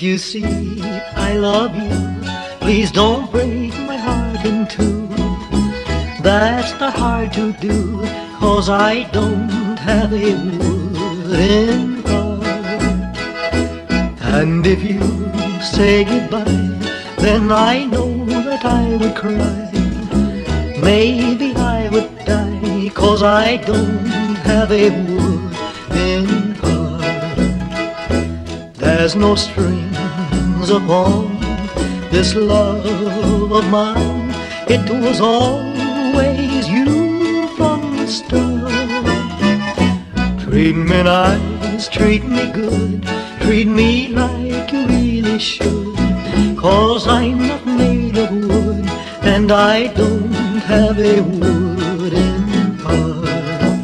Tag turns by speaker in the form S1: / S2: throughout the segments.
S1: you see I love you, please don't break my heart in two. That's not hard to do, 'cause I don't have a wooden heart. And if you say goodbye, then I know that I would cry. Maybe I would die, 'cause I don't have a wooden heart. There's no strings upon this love of mine. It was always you from the start. Treat me nice, treat me good, treat me like you really should, 'cause I'm not made of wood, and I don't have a wooden heart.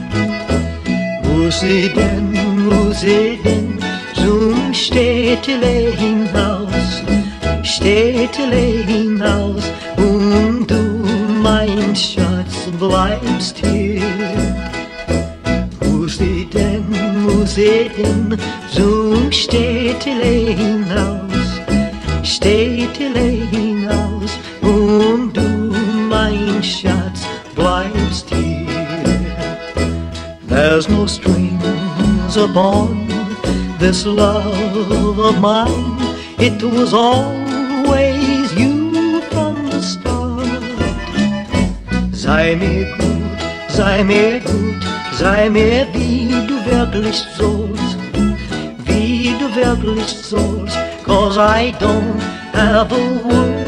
S1: Musiden, zum Städtelein-Haus, Städtelein-Haus, und du, mein Schatz, bleibst hier. Musiden, zum Städtelein-Haus, Städtelein-Haus, und du, mein Schatz, bleibst hier. There's no strings upon this love of mine. It was always you from the start. Sei mir gut, sei mir gut, sei mir wie du wirklich sollst, wie du wirklich sollst, 'cause I don't have a word.